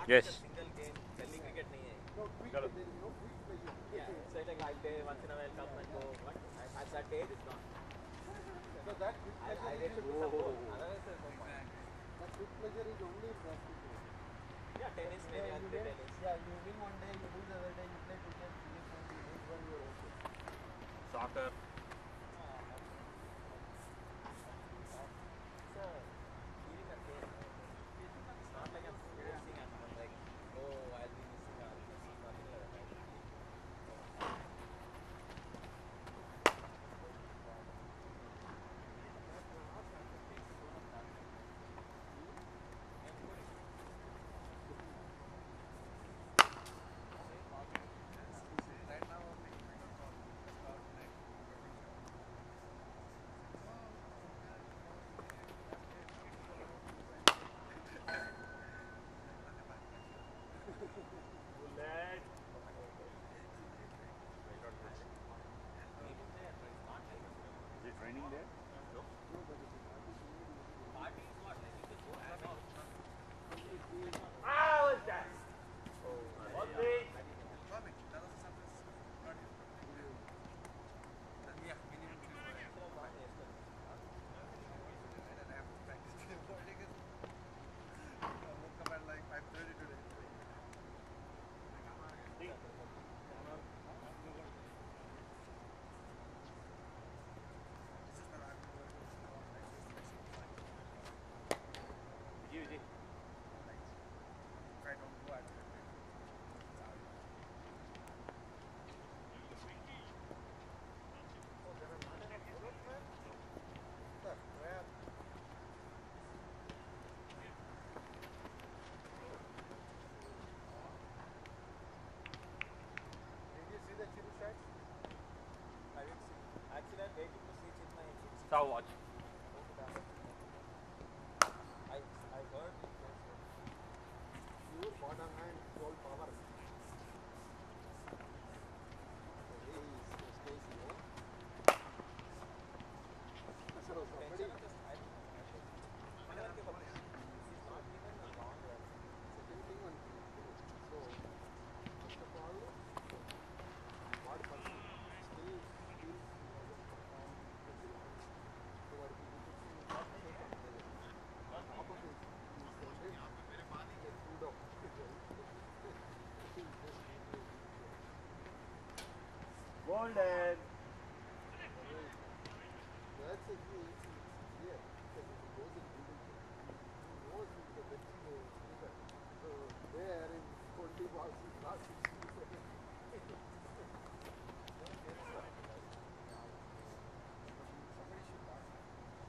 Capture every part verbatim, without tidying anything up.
Yes. Single game, gully cricket नहीं है. No, quick, there is no quick pleasure. Yeah, so like I'll play once in a while, come and go. What? At that age, it's gone. So that quick I, pleasure I is get to do some goal. Otherwise, there's no point. that quick pleasure is only in basketball. Yeah, tennis maybe Yeah, I'll you play win, tennis. yeah, you win one day, you lose the other day, you play cricket, finish one, you lose one, you're okay. Soccer. It's a feeling of game. It's not like I'm forcing and I'm like, oh, I'll be missing out. It's nothing like that. Is it raining there? Ah, what's that? What the? Did you see the Chiru shots? I didn't see. Actually, I'm waiting to see Chinmay in six. Stop watch. I I heard he plays well. Pure bottom hand, all power. The way he stays low. So somebody, Tension of the style. I don't give a shit. He's not even a long run. second thing on so first of all, what person still feels he hasn't performed until so what we need to see is not so competitive. On top of it, he's the best, the food of he's just really Golden. that's a huge it's clear because if he goes in building he knows he's the best shooter. So there in twenty balls he's not sixty seconds. Somebody should ask him.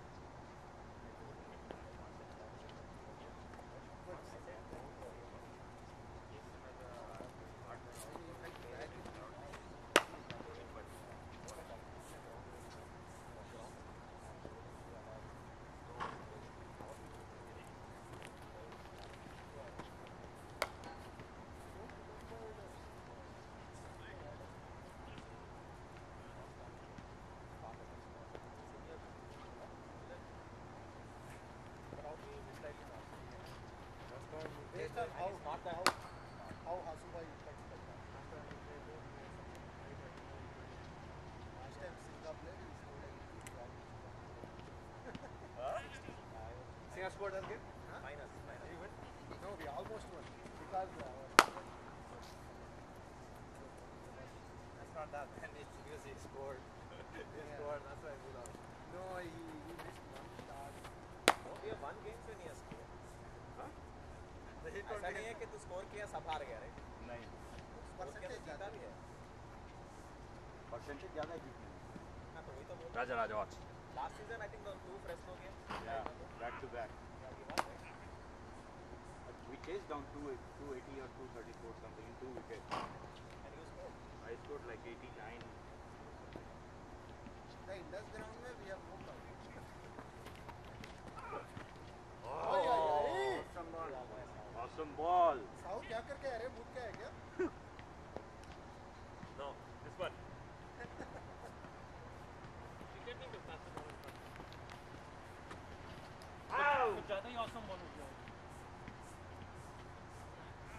Based on how Not that. how how Hasubai cuts like that. Last time Singapore played, he scored like two rounds. Singapore scored that game? Huh? Minus. Minus. He win? No, we almost won because uh, That's not that. And it's because he scored. he Yeah. scored. That's why we lost. no, he, he missed one shot. No, we have one game से नहीं है score. Huh? ऐसा नहीं है कि तू score किया सब हार गया राइट नहीं. Percentage जीता भी है Percentage ज़्यादा है जीतने में. हाँ तो वही तो बोल Raja, Raja, watch. Last season I think two fresco games Yeah. Back to back. But We chased down two two eighty or two thirty-four something in two wickets. and you scored I scored like eighty-nine. The Indus ground में we have no problem. Oh, Ay, ay, ay. awesome ball. Awesome ball. Sahu क्या करके आ रहे हैं? भूत का है क्या? no this one ज़्यादा ही awesome ball हो गया.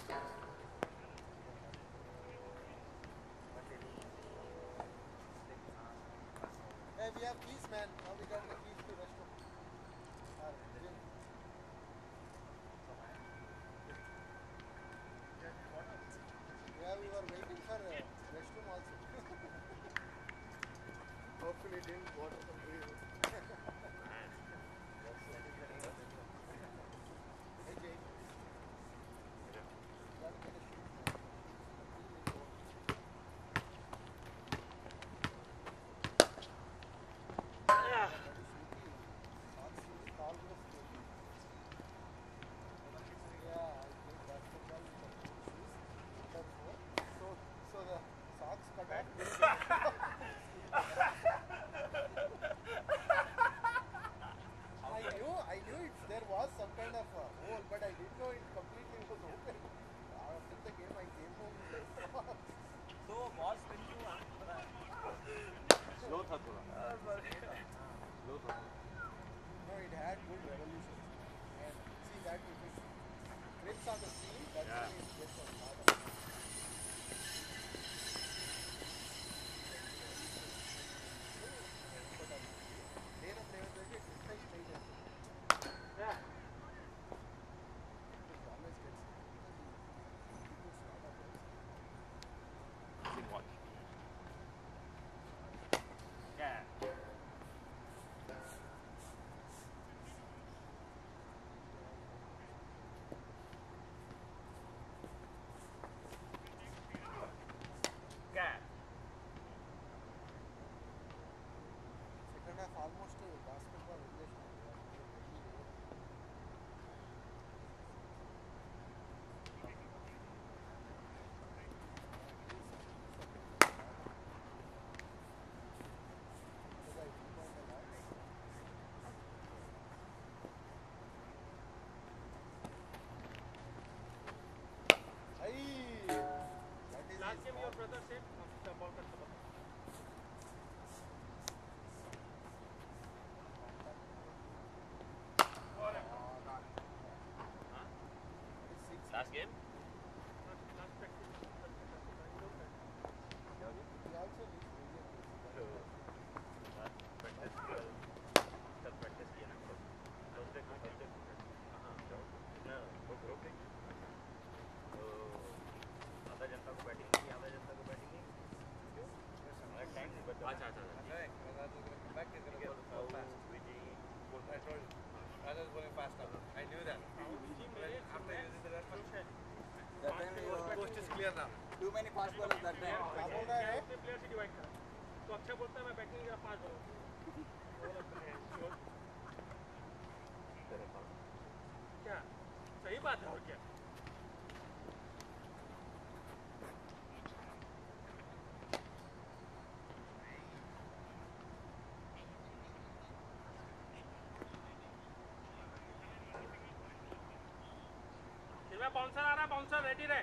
Hey, we have keys, man. Now we got the keys to restroom. Our gym. Yeah, we were waiting for uh, restroom also. Hopefully, didn't water some breeze. Hey, Jay. Gotta get a shoot, man. Completely cold. Yeah. Very sleepy. Socks is all the sleepy. Yeah, I played basketball with the blue shoes. Number four. So, so the socks cut off. I knew, I knew it. There was some kind of a hole, but I didn't know it completely was open. After the game, I came home with like socks. So ball spin हुआ पता है? Slow था थोड़ा. Slow था. No, it had good revolutions. And see that if it trips on the steel, that's Yeah. when it gets on harder. Lane of level where it straight straight into. Yeah. It always gets because he, he puts lot of work. Didn't watch. Yeah. Yeah. Second half almost uh, basketball relation. We are very low. Because I rebound a lot. Aye, that is Last his game ball. your brother said the ball cut the ball. Six. Last game? Last last practice. He also needs brilliant So, last practice कल practice किया ना Thursday को Thursday को हाँ ना वो group है तो आधा जनता को बैटिंग की आधा जनता को बैटिंग की हमारा टाइम नहीं बचा अच्छा अच्छा Back is going to go fast. I told you. I was going faster. I knew that. After using the red one, That time we were coast is clear now. too many fast bowlers that time. क्या बोल रहा है? अपने player से divide करा तो अक्षय बोलता है मैं बैटिंग जरा पांच बॉल क्या सही बात है और क्या बाउंसर आ रहा है बाउंसर रेडी रहे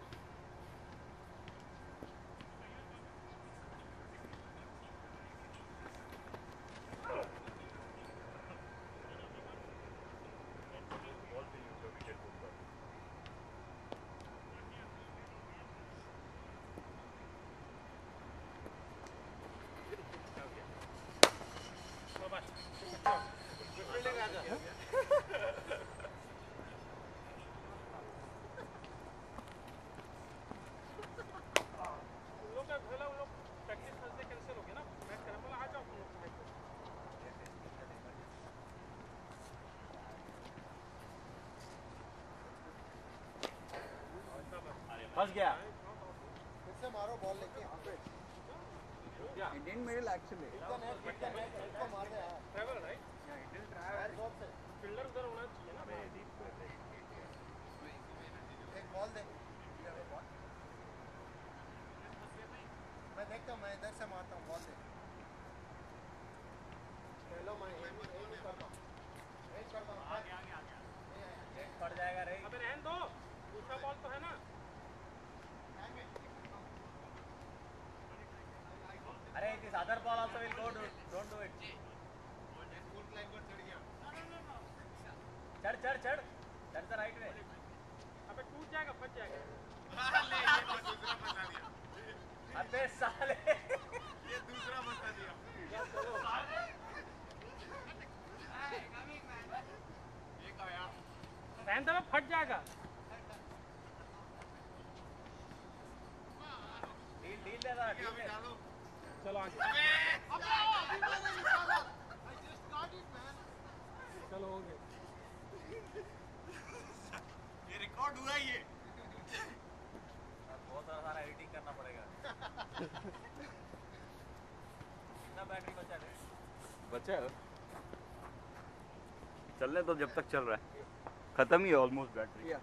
फंस गया फिर से मारो बॉल लेके यहाँ पे. Indian middle actually. Hit the net, hit the net, hit को मार दे यार. ट्रैवल राइट यार जोर से. फील्डर उधर होना चाहिए ना एक बॉल दे. मैं देखता हूँ मैं इधर से मारता हूँ बॉल दे. चलो मैं एम एम करता हूँ. एम करता हूँ. आगे आगे आगे. पड़ जाएगा रे अबे रहने दो दूसरा बॉल तो है ना अरे it is other ball also will go do don't do it चढ़ चढ़ चढ़ that's the right way अब पे टूट जाएगा, फट जाएगा। ले ये तो दूसरा बता दिया। अबे साले ये दूसरा बता दिया। ये क्या? रहने दो, फट जाएगा। डील डील दे रहा ये अभी डालो। चलो आगे, चलो हो गया। ये रिकॉर्ड हुआ ही है। बहुत सारा सारा एडिटिंग करना पड़ेगा। कितना बैटरी बचा है? बचा है चलने तो जब तक चल रहा है खत्म ही है almost battery Yeah.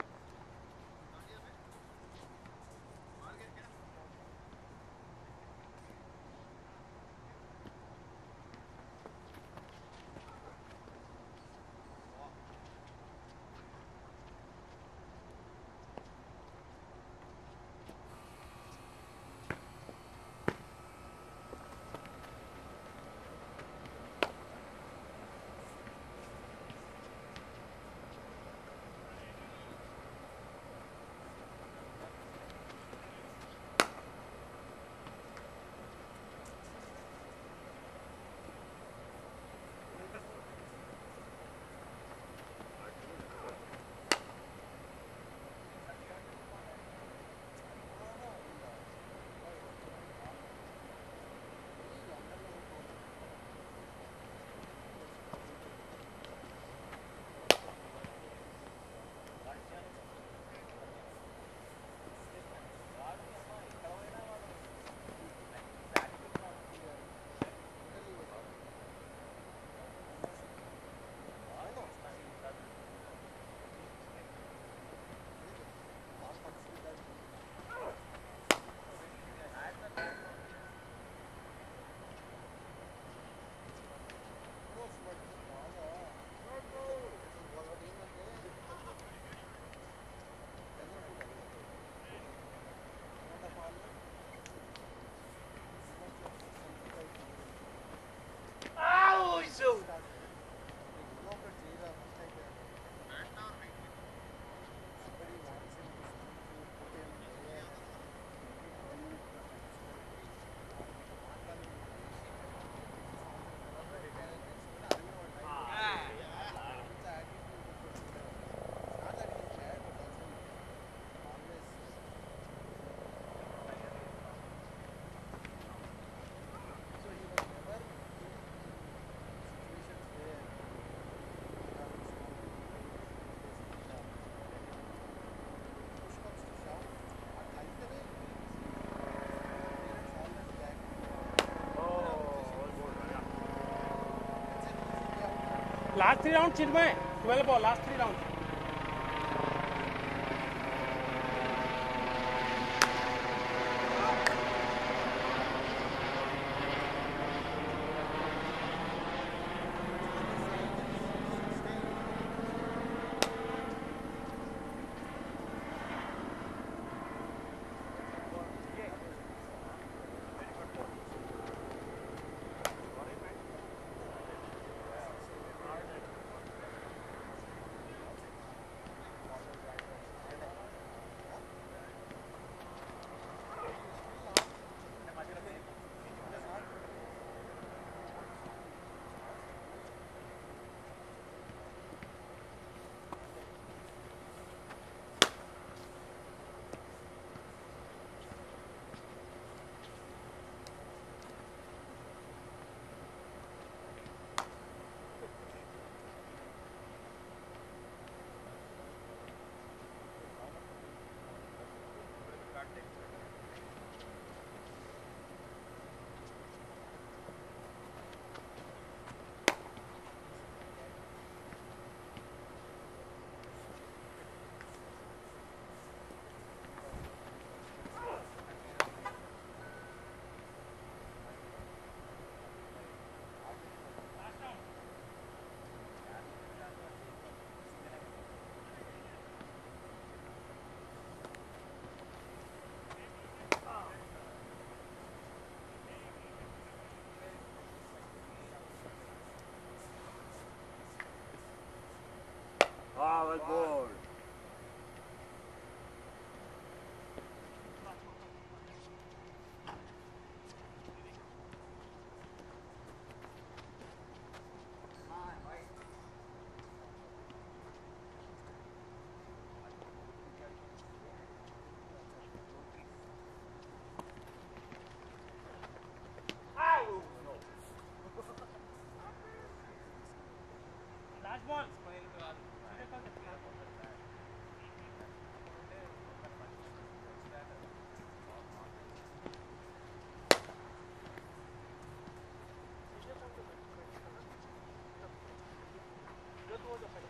Last three round Chinmay, twelve ball, last three round. Ah, well, good. balls.